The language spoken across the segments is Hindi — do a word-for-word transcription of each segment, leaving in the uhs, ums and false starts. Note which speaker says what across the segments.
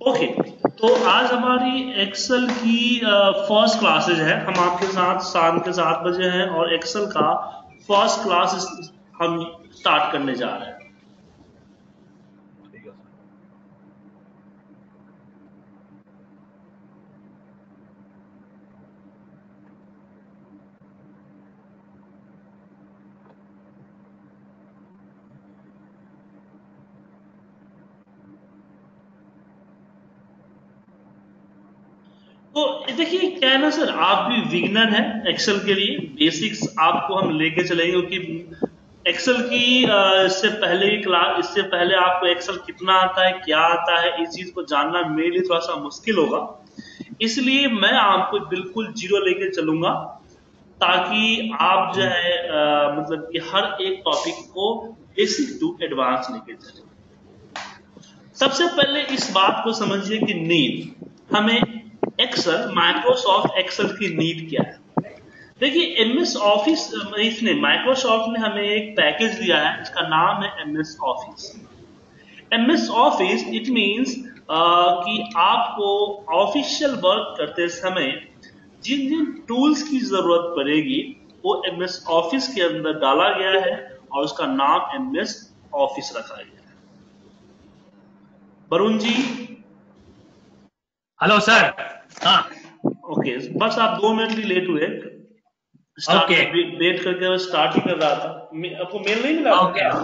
Speaker 1: ओके, तो आज हमारी एक्सेल की फर्स्ट क्लासेज है। हम आपके साथ शाम के सात बजे हैं और एक्सेल का फर्स्ट क्लास हम स्टार्ट करने जा रहे हैं। तो देखिए क्या है ना सर, आप भी बिगिनर हैं एक्सेल के लिए। बेसिक्स आपको हम लेके चलेंगे क्योंकि एक्सेल की अ, इससे पहले की क्लास इससे पहले आपको एक्सेल कितना आता है, क्या आता है, इस चीज को जानना मेरे लिए थोड़ा सा मुश्किल होगा। इसलिए मैं आपको बिल्कुल जीरो लेके चलूंगा ताकि आप जो है अ, मतलब कि हर एक टॉपिक को बेसिक टू एडवांस लेके चलें। सबसे पहले इस बात को समझिए कि नीड हमें एक्सेल माइक्रोसॉफ्ट एक्सेल की नीड क्या है। देखिए एमएस ऑफिस, इसने माइक्रोसॉफ्ट ने हमें एक पैकेज दिया है जिसका नाम है MS Office. MS Office it means कि आपको ऑफिशियल वर्क करते समय जिन जिन टूल्स की जरूरत पड़ेगी वो एमएस ऑफिस के अंदर डाला गया है और उसका नाम एमएस ऑफिस रखा गया है। वरुण जी।
Speaker 2: Hello sir. हाँ
Speaker 1: ओके, बस आप दो मिनट भी लेट हुए। स्टार्ट
Speaker 2: ओके
Speaker 1: वेट करके स्टार्ट ही कर रहा था। आपको मेल नहीं मिला था
Speaker 2: ओके।
Speaker 1: क्या?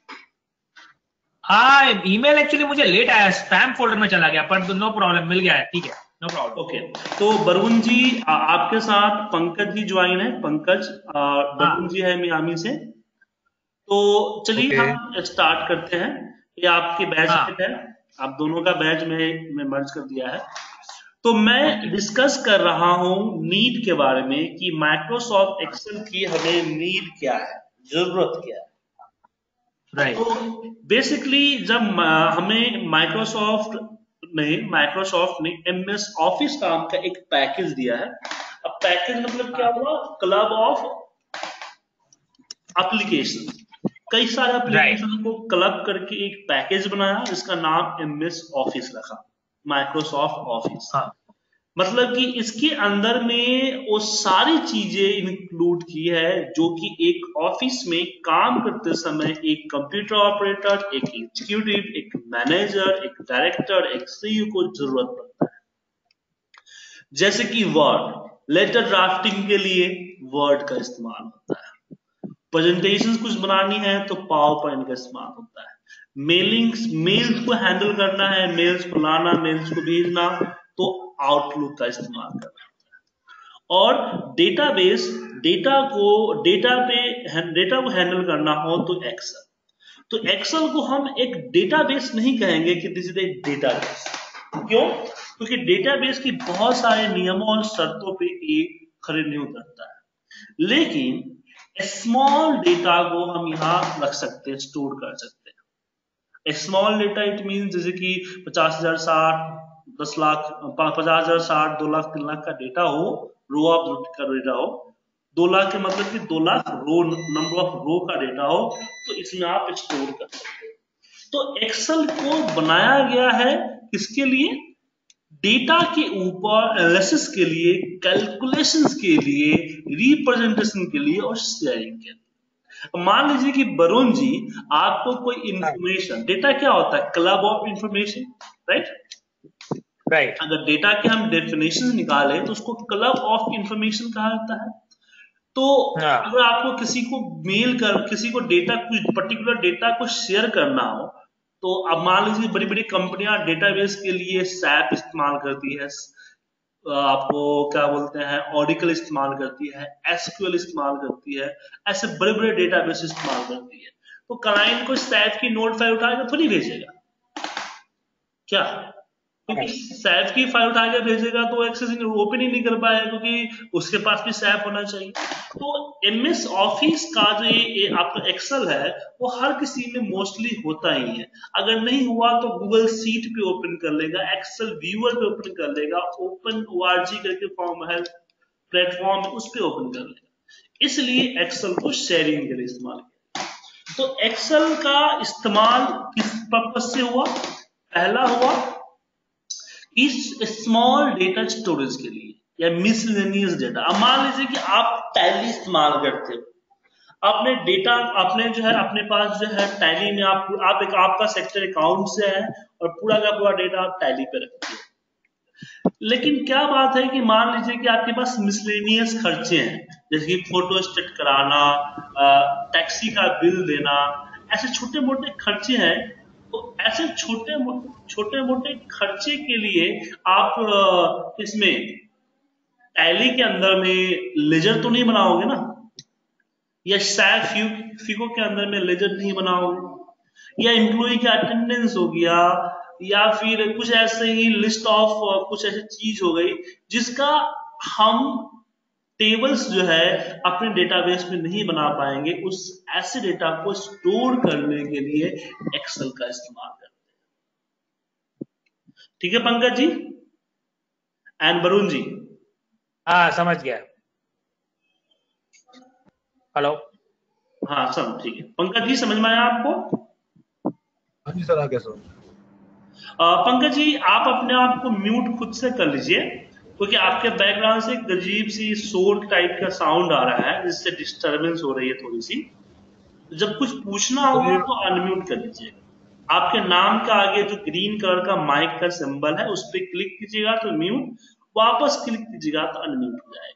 Speaker 2: हाँ ईमेल एक्चुअली मुझे लेट आया, स्पैम फोल्डर में चला गया, पर नो प्रॉब्लम, मिल गया है, ठीक है, नो प्रॉब्लम।
Speaker 1: ओके, तो वरुण जी आ, आपके साथ पंकज जी ज्वाइन है। पंकज, वरुण
Speaker 2: हाँ
Speaker 1: जी है मियामी से। तो चलिए
Speaker 2: ओके।
Speaker 1: हम स्टार्ट करते हैं। ये आपकी बैच
Speaker 2: हाँ
Speaker 1: मेट है, आप दोनों का बैच में मैं मर्ज कर दिया है। तो मैं
Speaker 2: ओके
Speaker 1: डिस्कस कर रहा हूं नीड के बारे में कि माइक्रोसॉफ्ट एक्सेल की हमें नीड क्या है, जरूरत क्या है। तो
Speaker 2: राइट
Speaker 1: बेसिकली जब आ, हमें माइक्रोसॉफ्ट ने माइक्रोसॉफ्ट ने एमएस ऑफिस नाम का एक पैकेज दिया है। अब पैकेज मतलब क्या
Speaker 2: हाँ
Speaker 1: हुआ, क्लब ऑफ एप्लीकेशन। कई सारे
Speaker 2: राइट
Speaker 1: एप्लीकेशन को क्लब करके एक पैकेज बनाया जिसका नाम एमएस ऑफिस रखा, माइक्रोसॉफ्ट ऑफिस।
Speaker 2: हाँ
Speaker 1: मतलब कि इसके अंदर में वो सारी चीजें इंक्लूड की है जो कि एक ऑफिस में काम करते समय एक कंप्यूटर ऑपरेटर, एक एग्जीक्यूटिव, एक मैनेजर, एक डायरेक्टर, एक सीईओ को जरूरत पड़ता है। जैसे कि वर्ड, लेटर ड्राफ्टिंग के लिए वर्ड का इस्तेमाल होता है। प्रेजेंटेशन कुछ बनानी है तो पावर पॉइंट का इस्तेमाल होता है। मेलिंग्स, मेल्स को हैंडल करना है, मेल्स को लाना, मेल्स को भेजना, तो आउटलुक का इस्तेमाल करना। और डेटाबेस, डेटा को डेटा पे डेटा को हैंडल करना हो तो एक्सेल। तो एक्सेल को हम एक डेटाबेस नहीं कहेंगे कि दिस इज ए डेटाबेस। क्यों? क्योंकि डेटाबेस की बहुत सारे नियमों और शर्तों पे ये खड़े नहीं उतरता है। लेकिन स्मॉल डेटा को हम यहाँ रख सकते हैं, स्टोर कर सकते हैं। स्मॉल डेटा इट मीन जैसे कि पचास हजार साठ, दस लाख, पचास हजार साठ, दो लाख, तीन लाख का डेटा हो, रो ऑफ का डेटा हो। दो लाख के मतलब कि दो lakh row, number of row का डेटा हो, तो इसमें आप स्टोर कर सकते हैं। तो एक्सेल को बनाया गया है किसके लिए? डेटा के ऊपर एनालिसिस के लिए, कैलकुलेशंस के लिए, रिप्रेजेंटेशन के लिए और शेयरिंग के लिए। मान लीजिए कि वरुण जी, आपको कोई इंफॉर्मेशन, डेटा क्या होता है? Club of information, right.
Speaker 2: Right
Speaker 1: अगर डेटा के हम डेफिनेशन निकाले तो उसको क्लब ऑफ इंफॉर्मेशन कहा जाता है। तो
Speaker 2: हाँ
Speaker 1: अगर आपको किसी को मेल कर, किसी को डेटा, कुछ पर्टिकुलर डेटा को शेयर करना हो, तो अब मान लीजिए बड़ी बड़ी कंपनियां डेटाबेस के लिए सैप इस्तेमाल करती है, आपको क्या बोलते हैं, ऑरिकल इस्तेमाल करती है, एसक्यूएल इस्तेमाल करती है, ऐसे बड़े बड़े डेटाबेस इस्तेमाल करती है। तो क्लाइंट को सैप की नोट फाइल उठा के थोड़ी भेजेगा क्या? क्योंकि सैप की फाइल उठा के भेजेगा तो एक्सेस ओपन ही नहीं कर पाएगा, क्योंकि उसके पास भी सैप होना चाहिए। तो एमएस ऑफिस का जो ये आपका एक्सेल है वो हर किसी में मोस्टली होता ही है। अगर नहीं हुआ तो गूगल सीट पे ओपन कर लेगा, एक्सेल व्यूअर पे ओपन कर लेगा, ओपन ओआरजी करके फॉर्म है प्लेटफॉर्म, उस पे ओपन कर लेगा। इसलिए एक्सेल को शेयरिंग के लिए इस्तेमाल किया। तो एक्सेल का इस्तेमाल किस पर्पज से हुआ? पहला हुआ इस स्मॉल डेटा स्टोरेज के लिए या मिसलेनियस डेटा। अब मान लीजिए कि आप टैली इस्तेमाल करते हो, आपने डेटा आपने जो है अपने पास जो है टैली में आप आप एक आपका सेक्टर अकाउंट से है और पूरा का पूरा डेटा आप टैली पे रखते हो। लेकिन क्या बात है कि मान लीजिए कि आपके पास मिसलेनियस खर्चे हैं, जैसे कि फोटो स्टेट कराना, टैक्सी का बिल देना, ऐसे छोटे मोटे खर्चे हैं। तो ऐसे छोटे छोटे मोटे खर्चे के लिए आप अ, इसमें टैली के अंदर में लेजर तो नहीं बनाओगे ना, या शायद फिको के अंदर में लेजर नहीं बनाओगे, या एम्प्लॉय का अटेंडेंस हो गया, या फिर कुछ ऐसे ही लिस्ट ऑफ कुछ ऐसी चीज हो गई जिसका हम टेबल्स जो है अपने डेटाबेस में नहीं बना पाएंगे। उस ऐसे डेटा को स्टोर करने के लिए एक्सेल का इस्तेमाल करते हैं। ठीक है पंकज जी एंड वरुण जी?
Speaker 2: हाँ समझ गया। हेलो।
Speaker 1: हाँ सब ठीक है। पंकज जी समझ में आया आपको?
Speaker 3: हाँ जी सर, आगे सर।
Speaker 1: पंकज जी आप अपने आप को म्यूट खुद से कर लीजिए, क्योंकि आपके बैकग्राउंड से एक अजीब सी शोर टाइप का साउंड आ रहा है जिससे डिस्टरबेंस हो रही है थोड़ी सी। जब कुछ पूछना होगा तो अनम्यूट कर लीजिएगा। आपके नाम का आगे जो ग्रीन कलर का माइक का सिंबल है उस पर क्लिक कीजिएगा तो म्यूट, वापस क्लिक कीजिएगा तो अनम्यूट हो जाएगा।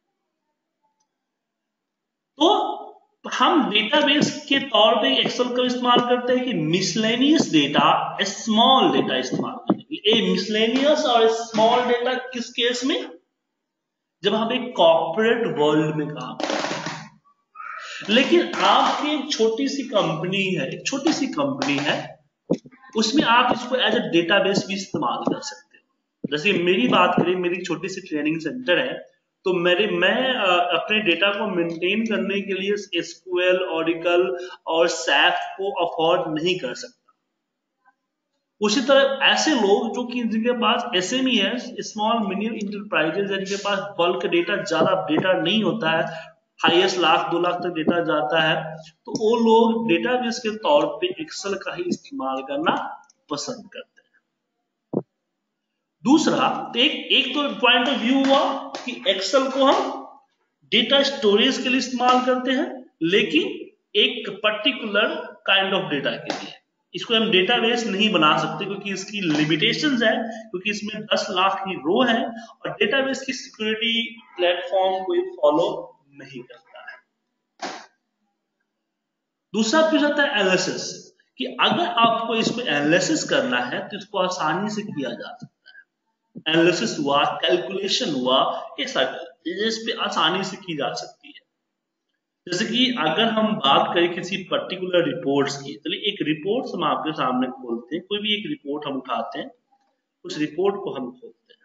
Speaker 1: तो हम डेटाबेस के तौर पे एक्सेल का इस्तेमाल करते हैं कि मिसलेनियस डेटा, स्मॉल डेटा इस्तेमाल करने के लिए। मिसलेनियस और स्मॉल डेटा किस केस में? जब हम एक कॉर्पोरेट वर्ल्ड में काम करते हैं। लेकिन आपकी एक छोटी सी कंपनी है, एक छोटी सी कंपनी है, उसमें आप इसको एज ए डेटाबेस भी इस्तेमाल कर सकते हो। जैसे मेरी बात करें, मेरी छोटी सी ट्रेनिंग सेंटर है, तो मेरे मैं अपने डेटा को मेंटेन करने के लिए एसक्यूएल, ऑरिकल और सैप को अफोर्ड नहीं कर सकता। उसी तरह ऐसे लोग जो कि जिनके पास एसएमई है, स्मॉल मीडियम इंटरप्राइजेज है, जिनके पास बल्क डेटा, ज्यादा डेटा नहीं होता है, हाईएस्ट लाख दो लाख तक डेटा जाता है, तो वो लोग डेटाबेस के तौर पे एक्सेल का ही इस्तेमाल करना पसंद करते हैं। दूसरा एक एक तो पॉइंट ऑफ व्यू हुआ कि एक्सेल को हम डेटा स्टोरेज के लिए इस्तेमाल करते हैं, लेकिन एक पर्टिकुलर काइंड ऑफ डेटा के लिए। इसको हम डेटाबेस नहीं बना सकते क्योंकि इसकी लिमिटेशंस है, क्योंकि इसमें दस लाख की रो है और डेटाबेस की सिक्योरिटी प्लेटफॉर्म कोई फॉलो नहीं करता है। दूसरा फिर आता है एनालिसिस, कि अगर आपको इसको एनालिसिस करना है तो इसको आसानी से किया जा सकता है। एनालिसिस हुआ, कैलकुलेशन हुआ, ये सारी इस पे आसानी से की जा सकती है। जैसे कि अगर हम बात करें किसी पर्टिकुलर रिपोर्ट्स की, चलिए एक रिपोर्ट हम आपके सामने खोलते हैं, कोई भी एक रिपोर्ट हम उठाते हैं, उस रिपोर्ट को हम खोलते हैं।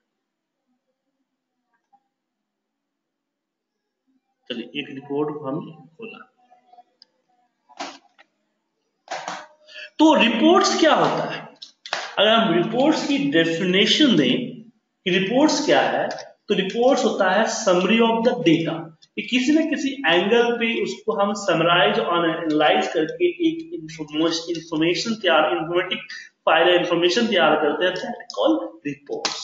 Speaker 1: चलिए एक रिपोर्ट को हम खोला, तो रिपोर्ट्स क्या होता है? अगर हम रिपोर्ट्स की डेफिनेशन दें कि रिपोर्ट्स क्या है, तो रिपोर्ट्स होता है समरी ऑफ द डेटा, कि किसी न किसी एंगल पे उसको हम समराइज और एनालाइज करके एक इंफॉर्मेशन तैयार, इंफॉर्मेटिक फाइल इंफॉर्मेशन तैयार करते हैं, दैट कॉल्ड रिपोर्ट्स,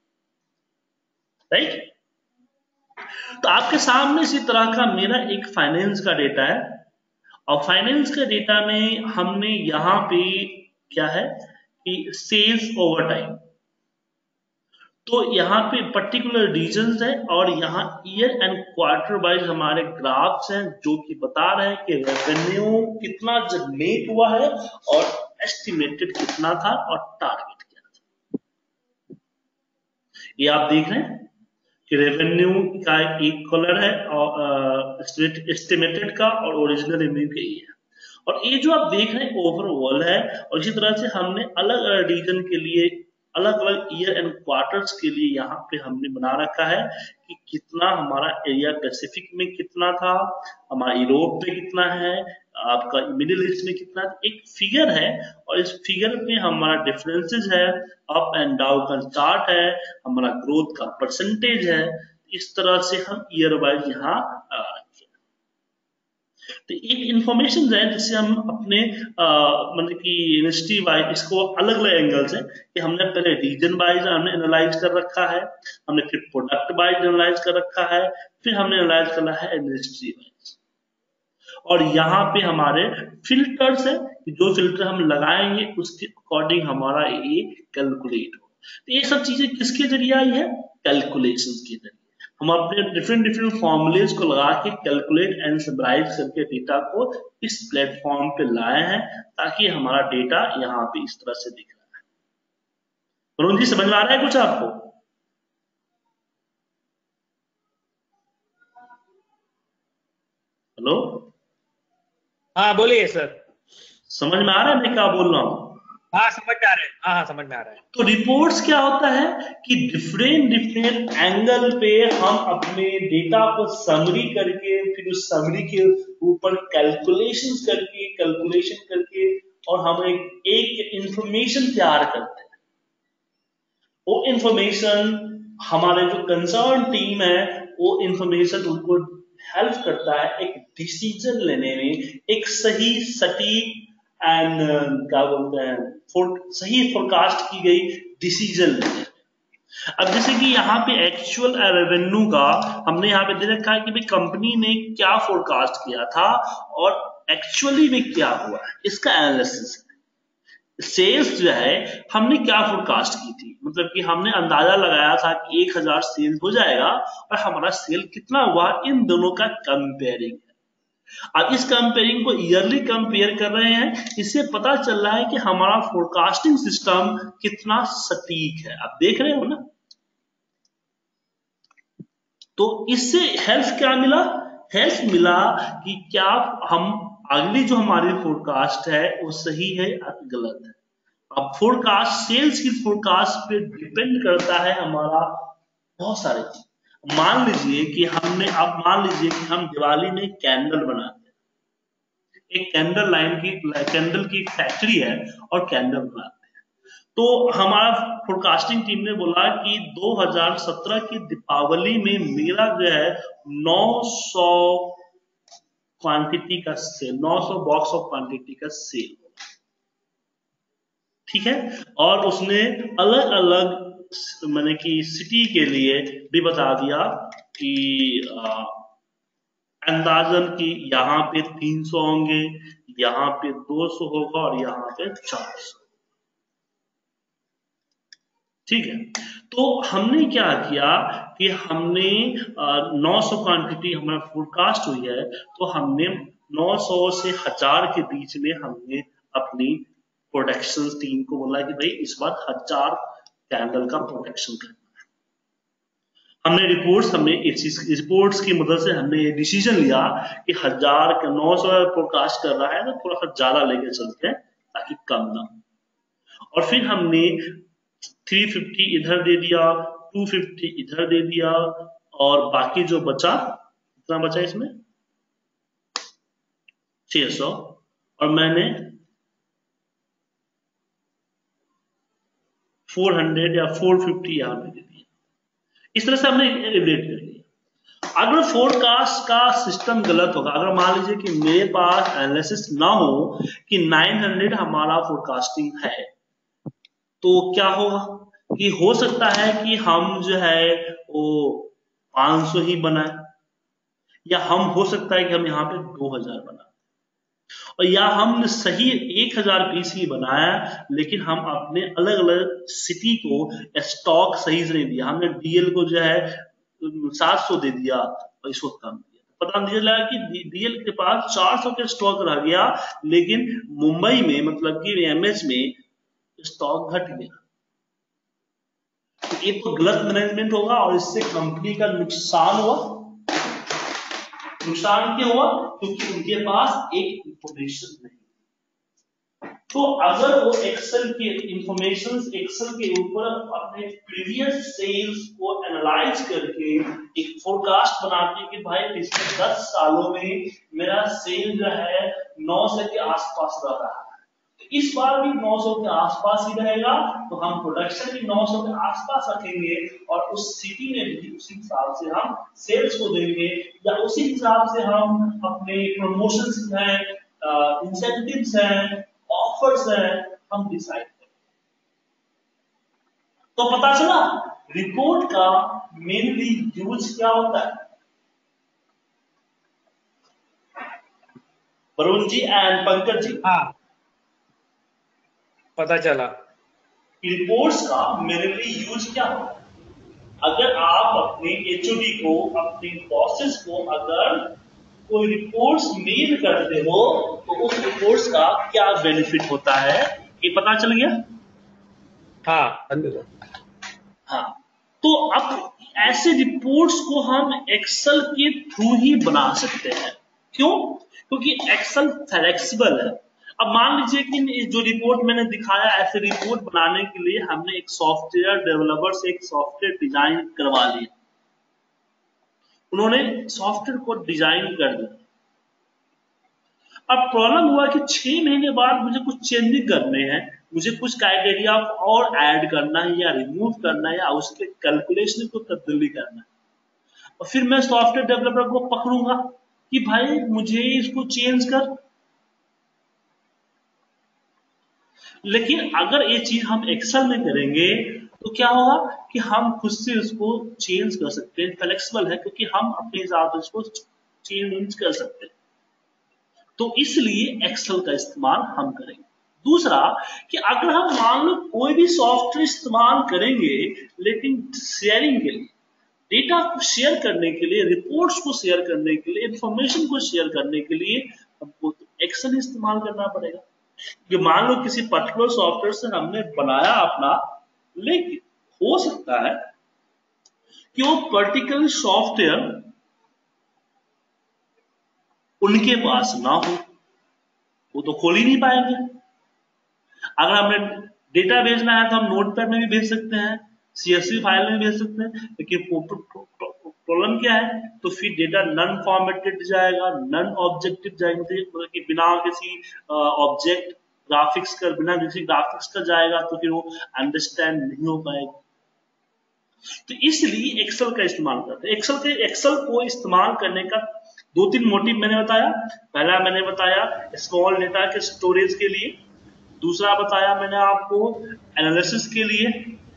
Speaker 1: राइट? तो आपके सामने इसी तरह का मेरा एक फाइनेंस का डेटा है, और फाइनेंस के डेटा में हमने यहां पे क्या है कि सेल्स ओवर टाइम, तो यहाँ पे पर्टिकुलर रीजंस है और यहाँ ईयर एंड क्वार्टर वाइज हमारे ग्राफ्स हैं जो कि बता रहे हैं कि रेवेन्यू कितना जनरेट हुआ है और एस्टिमेटेड कितना था और टारगेट क्या था। ये आप देख रहे हैं कि रेवेन्यू का एक कलर है और एस्टिमेटेड का और ओरिजिनल रेवेन्यू का ही है, और ये जो आप देख रहे हैं ओवरऑल है। और इसी तरह से हमने अलग अलग रीजन के लिए अलग अलग ईयर एंड क्वार्टर्स के लिए यहाँ पे हमने बना रखा है कि कितना हमारा एरिया पैसिफिक में कितना था, हमारा यूरोप में कितना है, आपका मिडिल ईस्ट में कितना है। एक फिगर है और इस फिगर में हमारा डिफरेंसेस है, अप एंड डाउन का चार्ट है, हमारा ग्रोथ का परसेंटेज है। इस तरह से हम ईयर वाइज यहाँ तो एक इंफॉर्मेशन है जिससे हम अपने मतलब कि यूनिवर्सिटी वाइज इसको अलग अलग एंगल से कि हमने पहले रीजन वाइज हमने एनालाइज कर रखा है, हमने फिर प्रोडक्ट वाइज एनालाइज कर रखा है, फिर हमने एनालाइज करा है यूनिवर्सिटी वाइज। और यहाँ पे हमारे फिल्टर्स है कि जो फिल्टर हम लगाएंगे उसके अकॉर्डिंग हमारा ये कैलकुलेट हो। तो ये सब चीजें किसके जरिए आई है? कैलकुलेशन के जरिए। हम अपने डिफरेंट डिफरेंट फॉर्मूलेज को लगा के कैलकुलेट एंड समराइज करके डेटा को इस प्लेटफॉर्म पे लाए हैं ताकि हमारा डेटा यहाँ पे इस तरह से दिख रहा है। वरुण जी समझ में आ रहा है कुछ आपको? हेलो,
Speaker 2: हाँ बोलिए सर।
Speaker 1: समझ में आ रहा है मैं क्या बोल रहा हूँ?
Speaker 2: हाँ समझ में आ रहा है, हाँ हाँ समझ में आ रहा है।
Speaker 1: तो रिपोर्ट्स क्या होता है कि डिफरेंट डिफरेंट एंगल पे हम अपने डेटा को समरी करके फिर उस समरी के ऊपर कैलकुलेशंस करके कैलकुलेशन करके और हम एक एक इंफॉर्मेशन तैयार करते हैं। वो इंफॉर्मेशन हमारे जो कंसर्न टीम है वो इंफॉर्मेशन उनको हेल्प करता है एक डिसीजन लेने में, एक सही सटीक एंड क्या बोलते हैं फोर, सही फोरकास्ट की गई डिसीजन लेने। अब जैसे कि यहाँ पे एक्चुअल रेवेन्यू का हमने यहाँ पे दे रखा है कि भाई कंपनी ने क्या फोरकास्ट किया था और एक्चुअली में क्या हुआ है, इसका एनालिसिस है। सेल्स जो है हमने क्या फोरकास्ट की थी, मतलब कि हमने अंदाजा लगाया था कि एक हजार सेल हो जाएगा और हमारा सेल कितना हुआ, इन दोनों का कंपेयरिंग है। अब इस कंपेयरिंग को ईयरली कंपेयर कर रहे हैं, इससे पता चल रहा है कि हमारा फोरकास्टिंग सिस्टम कितना सटीक है। आप देख रहे हो ना? तो इससे हेल्प क्या मिला? हेल्प मिला कि क्या हम अगली जो हमारी फोरकास्ट है वो सही है या गलत है। अब फोरकास्ट, सेल्स की फोरकास्ट पे डिपेंड करता है हमारा बहुत सारे चीज। मान लीजिए कि हमने, अब मान लीजिए कि हम दिवाली में कैंडल बनाते हैं, एक कैंडल लाइन की कैंडल की फैक्ट्री है और कैंडल बनाते हैं। तो हमारा फोरकास्टिंग टीम ने बोला कि दो हज़ार सत्रह की दीपावली में मेरा जो है नौ सौ क्वांटिटी का सेल, नौ सौ बॉक्स ऑफ क्वांटिटी का सेल, ठीक है। और उसने अलग अलग मैंने कि सिटी के लिए भी बता दिया कि अंदाजन कि यहाँ पे तीन सौ होंगे, यहाँ पे दो सौ होगा और यहाँ पे चार सौ, ठीक है। तो हमने क्या किया कि हमने नौ सौ क्वांटिटी हमारा फोरकास्ट हुई है, तो हमने नौ सौ से हजार के बीच में हमने अपनी प्रोडक्शन टीम को बोला कि भाई इस बार हजार कैंडल का प्रोडक्शन करना है। हमने रिपोर्ट्स हमने इस रिपोर्ट्स की मदद से हमने ये डिसीजन लिया कि हजार के नौ सौ फोरकास्ट कर रहा है तो थोड़ा सा ज्यादा लेके चलते हैं ताकि कम ना हो। और फिर हमने तीन सौ पचास इधर दे दिया, दो सौ पचास इधर दे दिया और बाकी जो बचा, कितना बचा इसमें, छह सौ, और मैंने चार सौ या चार सौ पचास यहां पे दे दिया। इस तरह से हमने रिलेट कर लिया। अगर फोरकास्ट का सिस्टम गलत होगा, अगर मान लीजिए कि मेरे पास एनालिसिस ना हो कि नौ सौ हमारा फोरकास्टिंग है, तो क्या होगा कि हो सकता है कि हम जो है वो पाँच सौ ही बनाए, या हम हो सकता है कि हम यहाँ पे दो हज़ार बनाए, और या हमने सही एक हज़ार पीस ही बनाया लेकिन हम अपने अलग अलग सिटी को स्टॉक सही से नहीं दिया। हमने डीएल को जो है सात सौ दे दिया और इसको कम दिया। पता नहीं चला कि डीएल के पास चार सौ के स्टॉक रह गया, लेकिन मुंबई में मतलब कि एमएच में स्टॉक घट गया। तो ये तो गलत मैनेजमेंट होगा और इससे कंपनी का नुकसान हुआ। नुकसान क्यों हुआ? क्योंकि उनके पास एक इंफॉर्मेशन नहीं। तो अगर वो एक्सेल के इंफॉर्मेशन एक्सेल के ऊपर अपने प्रीवियस सेल्स को एनालाइज करके एक फोरकास्ट बनाते कि भाई पिछले दस सालों में मेरा सेल जो है नौ सौ के आसपास रह रहा है, इस बार भी नौ सौ के आसपास ही रहेगा, तो हम प्रोडक्शन भी नौ सौ के आसपास रखेंगे और उस सिटी में भी उसी हिसाब से हम सेल्स को देंगे, या उसी हिसाब से हम अपने प्रमोशंस हैं, इंसेंटिव्स हैं, ऑफर्स हैं, हम डिसाइड करेंगे। तो पता चला रिपोर्ट का मेनली यूज क्या होता है। वरुण जी एंड पंकज जी,
Speaker 2: हाँ पता चला।
Speaker 1: रिपोर्ट्स का मेनली यूज क्या होता है। अगर आप अपने एचओडी को, अपने बॉसेस को अगर कोई रिपोर्ट्स मेल करते हो तो उस रिपोर्ट्स का क्या बेनिफिट होता है, ये पता चल गया।
Speaker 2: हाँ
Speaker 1: हाँ, तो अब ऐसे रिपोर्ट्स को हम एक्सेल के थ्रू ही बना सकते हैं। क्यों? क्योंकि एक्सेल फ्लेक्सिबल है। अब मान लीजिए कि जो रिपोर्ट मैंने दिखाया, ऐसे रिपोर्ट बनाने के लिए हमने एक सॉफ्टवेयर डेवलपर से एक सॉफ्टवेयर डिजाइन करवा लिया, उन्होंने सॉफ्टवेयर को डिजाइन कर दिया। अब प्रॉब्लम हुआ कि छह महीने बाद मुझे कुछ चेंजिंग करने हैं, मुझे कुछ क्राइटेरिया और ऐड करना है या रिमूव करना है या उसके कैलकुलेशन को तब्दीली करना है, और फिर मैं सॉफ्टवेयर डेवलपर को पकड़ूंगा कि भाई मुझे इसको चेंज कर। लेकिन अगर ये चीज हम एक्सेल में करेंगे तो क्या होगा कि हम खुद से उसको चेंज कर सकते हैं, फ्लेक्सिबल है क्योंकि हम अपने हिसाब से उसको चेंज कर सकते हैं। तो इसलिए एक्सेल का इस्तेमाल हम करेंगे। दूसरा कि अगर हम मान लो कोई भी सॉफ्टवेयर इस्तेमाल करेंगे लेकिन शेयरिंग के लिए, डेटा को शेयर करने के लिए, रिपोर्ट्स को शेयर करने के लिए, इंफॉर्मेशन को शेयर करने के लिए हमको एक्सेल इस्तेमाल करना पड़ेगा। कि मान लो किसी पर्टिकुलर सॉफ्टवेयर से हमने बनाया अपना, लेकिन हो सकता है कि वो पर्टिकुलर सॉफ्टवेयर उनके पास ना हो, वो तो खोल ही नहीं पाएंगे। अगर हमें डेटा भेजना है तो हम नोटपैड में भी भेज सकते हैं, सीएसवी फाइल में भेज सकते हैं, लेकिन प्रॉब्लम क्या है, तो फिर डेटा नॉन फॉर्मेटेड जाएगा, नॉन ऑब्जेक्टिव जाएगा, मतलब कि बिना किसी ऑब्जेक्ट ग्राफिक्स का, बिना किसी ग्राफिक्स का जाएगा, तो फिर वो अंडरस्टैंड नहीं हो पाएगा। तो इसलिए एक्सेल का इस्तेमाल करते हैं। एक्सेल के एक्सेल को इस्तेमाल करने का दो तीन मोटिव मैंने बताया। पहला मैंने बताया स्मॉल डेटा के स्टोरेज के लिए, दूसरा बताया मैंने आपको एनालिसिस के लिए,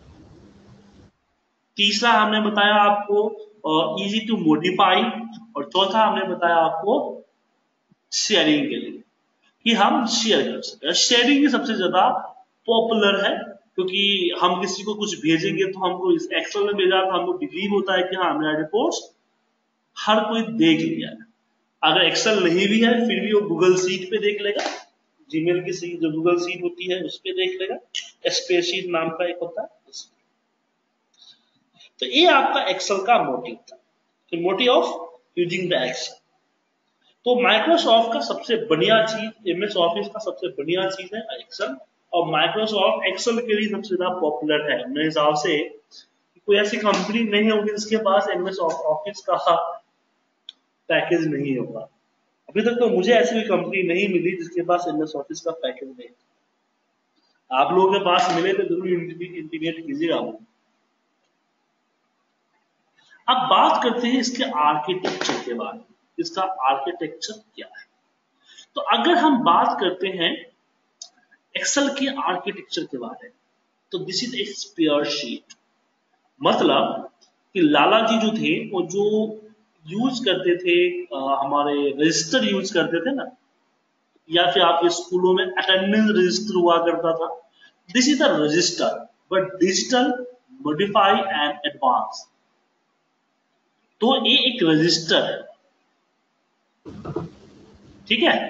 Speaker 1: तीसरा हमने बताया आपको इजी टू मॉडिफाई, और चौथा हमने बताया आपको शेयरिंग के लिए कि हम शेयर कर सकते हैं। शेयरिंग ही सबसे ज्यादा पॉपुलर है क्योंकि हम किसी को कुछ भेजेंगे तो हमको इस एक्सेल में भेजा तो हमको बिलीव होता है कि हाँ मेरा रिपोर्ट्स हर कोई देख लिया है। अगर एक्सेल नहीं भी है फिर भी वो गूगल सीट पे देख लेगा, जीमेल की सीट जो गूगल सीट होती है उस पे देख लेगा, स्प्रेडशीट नाम का एक होता है। तो ये आपका एक्सेल का मोटिव था, motive of using the Excel. तो माइक्रोसॉफ्ट का सबसे बढ़िया चीज, एमएस ऑफिस का सबसे बढ़िया चीज है एक्सेल, और माइक्रोसॉफ्ट एक्सेल के लिए सबसे ज्यादा पॉपुलर है। मेरे हिसाब से कोई ऐसी कंपनी नहीं होगी जिसके पास एमएस ऑफिस का पैकेज नहीं होगा। अभी तक तो मुझे ऐसी कोई कंपनी नहीं मिली जिसके पास एमएस ऑफिस का पैकेज नहीं। आप लोगों के पास मिले तो जरूर इंटीमेट कीजिएगा। अब बात करते हैं इसके आर्किटेक्चर के बारे में, इसका आर्किटेक्चर क्या है। तो अगर हम बात करते हैं एक्सेल के आर्किटेक्चर के बारे में, तो this is a spreadsheet. मतलब कि लाला जी जो थे वो जो यूज करते थे आ, हमारे रजिस्टर यूज करते थे ना, या फिर आपके स्कूलों में अटेंडेंस रजिस्टर हुआ करता था। This is the register but digital, modify and advance. तो ये एक रजिस्टर है, ठीक है।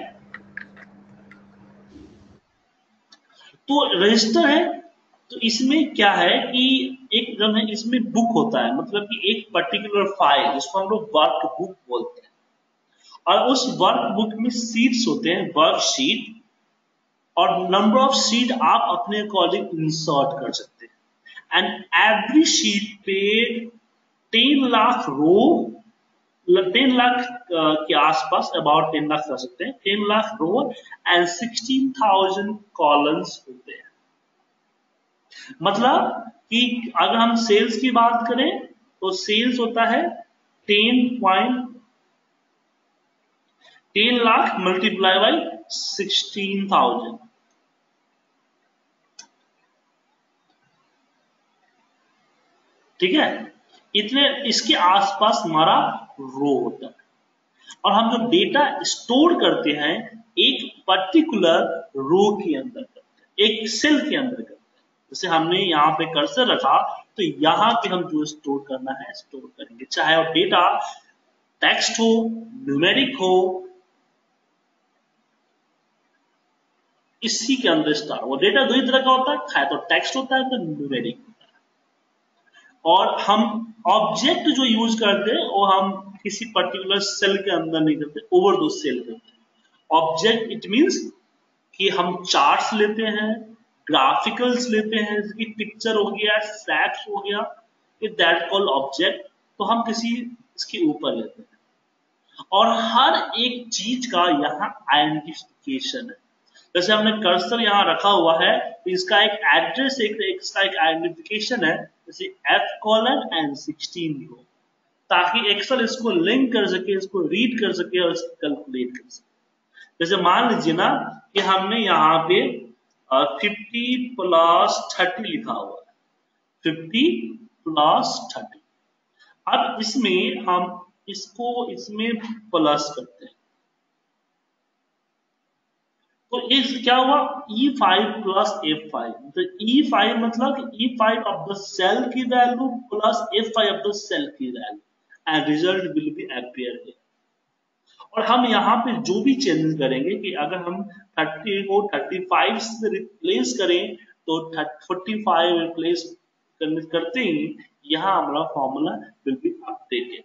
Speaker 1: तो रजिस्टर है तो इसमें क्या है कि एक जो है इसमें बुक होता है, मतलब कि एक पर्टिकुलर फाइल जिसको हम लोग वर्क बुक बोलते हैं, और उस वर्क बुक में सीट्स होते हैं, वर्क शीट, और नंबर ऑफ शीट आप अपने अकॉर्डिंग इंसर्ट कर सकते हैं। एंड एवरी शीट पे ten lakh row ten lakh के आसपास, अबाउट टेन लाख कर सकते हैं, ten lakh row and sixteen thousand columns होते हैं। मतलब कि अगर हम सेल्स की बात करें तो सेल्स होता है ten point ten lakh multiply by sixteen thousand, ठीक है। इतने इसके आसपास हमारा रो होता है, और हम जो डेटा स्टोर करते हैं एक पर्टिकुलर रो के अंदर करते हैं, एक सेल के अंदर करते हैं। जैसे हमने यहाँ पे कर्सर रखा तो यहाँ पे हम जो स्टोर करना है स्टोर करेंगे, चाहे वो डेटा टेक्स्ट हो, न्यूमेरिक हो, इसी के अंदर स्टार। वो डेटा दो ही तरह का होता है, खाए तो टेक्स्ट होता है तो न्यूमेरिक होता है। और हम ऑब्जेक्ट जो यूज करते हैं वो हम किसी पर्टिकुलर सेल के अंदर नहीं करते, ओवर दो सेल करते हैं। ऑब्जेक्ट इट मींस कि हम चार्ट्स लेते हैं, ग्राफिकल्स लेते हैं, जैसे पिक्चर हो गया, फैक्ट हो गया, दैट कॉल ऑब्जेक्ट। तो हम किसी इसके ऊपर लेते हैं, और हर एक चीज का यहाँ आइडेंटिफिकेशन है। जैसे हमने कर्सर यहाँ रखा हुआ है तो इसका एक एड्रेस, एक इसका एक आइडेंटिफिकेशन है, जैसे एफ कॉलन एंड सिक्सटीन को, ताकि एक्सेल इसको लिंक कर सके, इसको रीड कर सके और इसको कैलकुलेट कर सके। जैसे मान लीजिए ना कि हमने यहाँ पे फिफ्टी प्लस थर्टी लिखा हुआ है, फिफ्टी प्लस थर्टी। अब इसमें हम इसको इसमें प्लस करते हैं तो इस क्या हुआ, E five plus F five. तो ई फाइव मतलब E five of the cell की value plus F five of the cell की value, and result will be appear here. और हम यहाँ पे जो भी चेंज करेंगे कि अगर हम थर्टी को थर्टी फाइव से रिप्लेस करें तो फोर्टी फाइव रिप्लेस करते ही यहाँ हमारा फॉर्मूला विल बी अपडेटेड।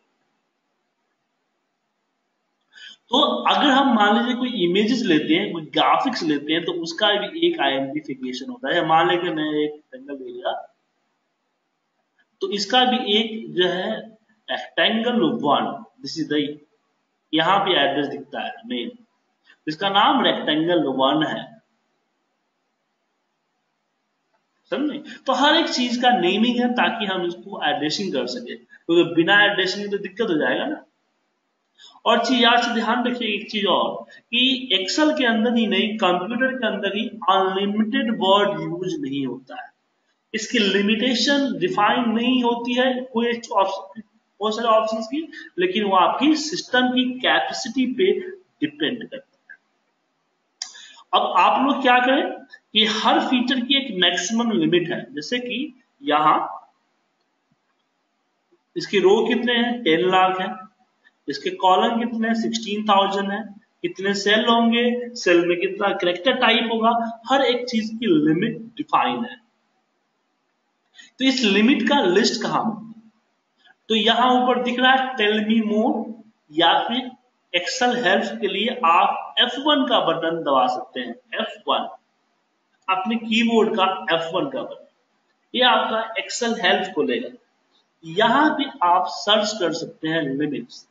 Speaker 1: तो अगर हम मान लीजिए कोई इमेजेस लेते हैं, कोई ग्राफिक्स लेते हैं, तो उसका भी एक आइडेंटिफिकेशन होता है। मान लें कि मैं एक रेक्टेंगल ले लिया, तो इसका भी एक जो है rectangle one, this is the यहाँ पे एड्रेस दिखता है मेन, इसका नाम रेक्टेंगल वन है, समझे। तो हर एक चीज का नेमिंग है ताकि हम इसको एड्रेसिंग कर सके, क्योंकि तो बिना एड्रेसिंग तो दिक्कत हो जाएगा ना। और चीज याद से ध्यान रखिए एक चीज और, कि एक्सेल के अंदर ही नहीं, कंप्यूटर के अंदर ही अनलिमिटेड वर्ड यूज नहीं होता है। इसकी लिमिटेशन डिफाइन नहीं होती है कोई बहुत सारे ऑप्शन की, लेकिन वो आपकी सिस्टम की कैपेसिटी पे डिपेंड करता है। अब आप लोग क्या करें कि हर फीचर की एक मैक्सिमम लिमिट है। जैसे कि यहां इसकी रो कितने हैं, टेन लाख है, इसके कॉलम कितने हैं, सिक्सटीन थाउजेंड है, कितने सेल होंगे, सेल में कितना कैरेक्टर टाइप होगा, हर एक चीज की लिमिट डिफाइन है। तो इस लिमिट का लिस्ट कहां, तो यहां ऊपर दिख रहा है टेल मी मोर, या फिर एक्सेल हेल्प के लिए आप एफ वन का बटन दबा सकते हैं, एफ वन अपने कीबोर्ड का एफ वन का बटन, ये आपका एक्सेल हेल्प खोलेगा। यहां पे आप सर्च कर सकते हैं लिमिट्स,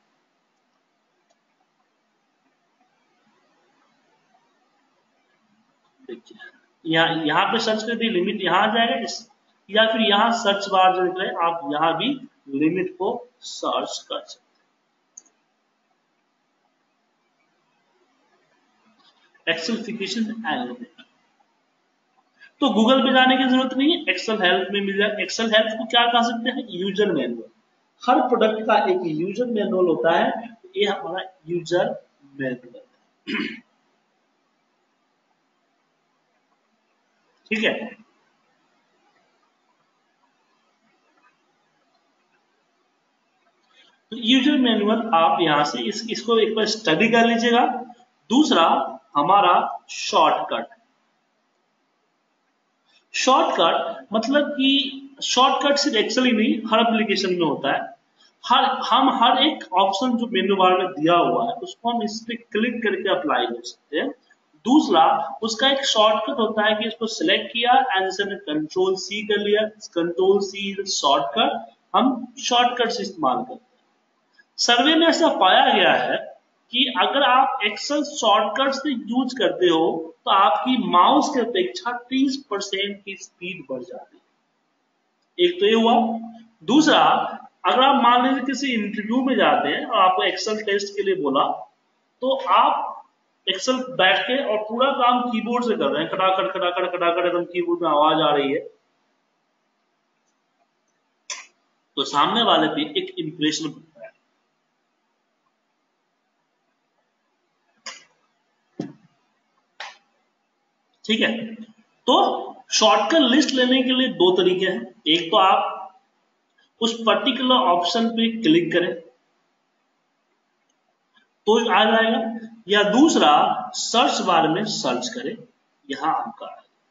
Speaker 1: देखिए यहाँ यहाँ पे सर्च कर दी लिमिट यहाँ आ जाएगा इस, या फिर यहाँ सर्च बार जो दिख रहा है आप यहाँ भी लिमिट को सर्च कर सकते हैं। एक्सेलिफिकेशन एंड लिमिट तो गूगल पे जाने की जरूरत नहीं है, एक्सेल हेल्प में मिल जाए। एक्सेल हेल्प को क्या कह सकते हैं, यूजर मैनुअल। हर प्रोडक्ट का एक यूजर मैनुअल होता है, ये हमारा यूजर मैनुअल है, ठीक है। तो यूजर मैनुअल आप यहां से इस, इसको एक बार स्टडी कर लीजिएगा। दूसरा हमारा शॉर्टकट, शॉर्टकट मतलब कि शॉर्टकट सिर्फ एक्सेल ही नहीं हर एप्लीकेशन में होता है। हर हम हर एक ऑप्शन जो मेनू बार में दिया हुआ है उसको हम इस पे क्लिक करके अप्लाई कर सकते हैं। दूसरा उसका एक शॉर्टकट होता है कि इसको सिलेक्ट किया एंड जैसे हमने कंट्रोल सी कर लिया, कंट्रोल सी शॉर्टकट हम शॉर्टकट से इस्तेमाल करते हैं। सर्वे में ऐसा पाया गया है कि अगर आप एक्सेल शॉर्टकट से यूज करते हो तो आपकी माउस की अपेक्षा तीस परसेंट की स्पीड बढ़ जाती है। एक तो ये हुआ। दूसरा, अगर आप मान लीजिए किसी इंटरव्यू में जाते हैं और आपको एक्सेल टेस्ट के लिए बोला, तो आप एक्सेल बैठ के और पूरा काम कीबोर्ड से कर रहे हैं, खटाखट खटाखट खटाखट एकदम कीबोर्ड में आवाज आ रही है, तो सामने वाले पे एक इंप्रेशन बनता है। ठीक है, तो शॉर्टकट लिस्ट लेने के लिए दो तरीके हैं। एक तो आप उस पर्टिकुलर ऑप्शन पे क्लिक करें तो आ जाएगा, या दूसरा सर्च बार में सर्च करें, यहां आपका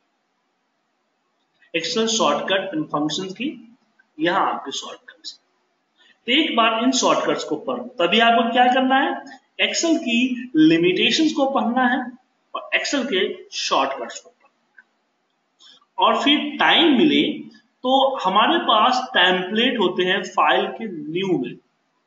Speaker 1: एक्सेल शॉर्टकट एंड फंक्शंस की, यहां आपके शॉर्टकट्स। तो एक बार इन शॉर्टकट्स को पढ़, तभी आपको क्या करना है, एक्सेल की लिमिटेशंस को पढ़ना है और एक्सेल के शॉर्टकट्स को पढ़ना है। और फिर टाइम मिले तो हमारे पास टेम्पलेट होते हैं फाइल के न्यू में,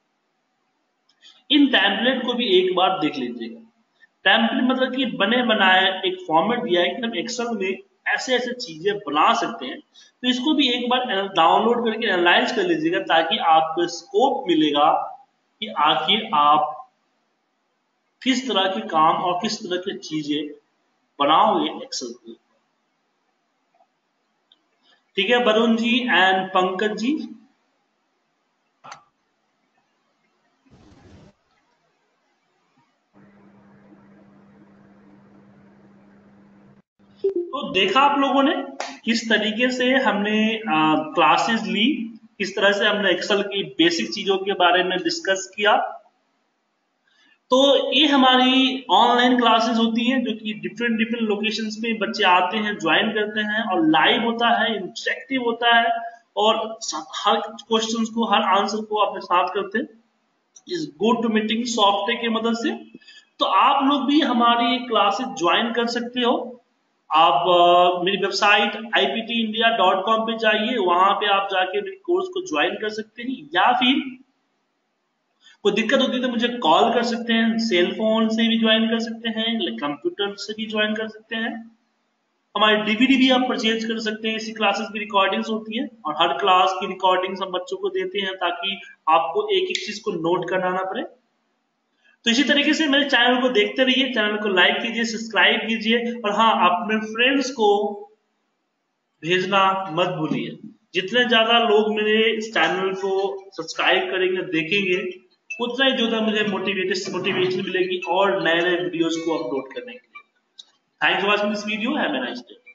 Speaker 1: इन टेम्पलेट को भी एक बार देख लीजिएगा। टेम्पलेट मतलब कि बने बनाए एक फॉर्मेट दिया है कि हम एक्सेल में ऐसे ऐसे चीजें बना सकते हैं, तो इसको भी एक बार डाउनलोड करके एनालाइज कर लीजिएगा, ताकि आपको स्कोप मिलेगा कि आखिर आप किस तरह के काम और किस तरह की चीजें बनाओगे एक्सेल में। ठीक है वरुण जी एंड पंकज जी, तो देखा आप लोगों ने किस तरीके से हमने क्लासेस ली, किस तरह से हमने एक्सेल की बेसिक चीजों के बारे में डिस्कस किया। तो ये हमारी ऑनलाइन क्लासेस होती हैं जो कि डिफरेंट डिफरेंट लोकेशंस पे बच्चे आते हैं, ज्वाइन करते हैं, और लाइव होता है, इंटरेक्टिव होता है, और हर क्वेश्चंस को, हर आंसर को अपने साथ करते हैं इस गो टू मीटिंग सॉफ्टवेयर की मदद से। तो आप लोग भी हमारी क्लासेस ज्वाइन कर सकते हो। आप uh, मेरी website I P T India dot com पे जाइए, वहां पे आप जाके मेरे कोर्स को ज्वाइन कर सकते हैं, या फिर कोई दिक्कत होती है तो मुझे कॉल कर सकते हैं, सेल फोन से भी ज्वाइन कर सकते हैं, कंप्यूटर से भी ज्वाइन कर सकते हैं। हमारी डीवीडी भी आप परचेज कर सकते हैं, इसी क्लासेस की रिकॉर्डिंग्स होती है, और हर क्लास की रिकॉर्डिंग्स हम बच्चों को देते हैं ताकि आपको एक एक चीज को नोट करना ना पड़े। तो इसी तरीके से मेरे चैनल को देखते रहिए, चैनल को लाइक कीजिए, सब्सक्राइब कीजिए, और हाँ, अपने फ्रेंड्स को भेजना मत भूलिए। जितने ज्यादा लोग मेरे इस चैनल को सब्सक्राइब करेंगे, देखेंगे, उतना ही जो मुझे मोटिवेशन मोटिवेशन मिलेगी और नए नए वीडियोस को अपलोड करने के लिए। Thanks for watching this video, have a nice day.